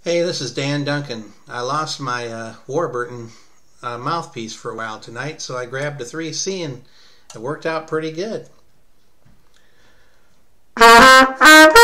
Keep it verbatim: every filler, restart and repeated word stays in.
Hey, this is Dan Duncan. I lost my uh, Warburton uh, mouthpiece for a while tonight, so I grabbed a three C and it worked out pretty good.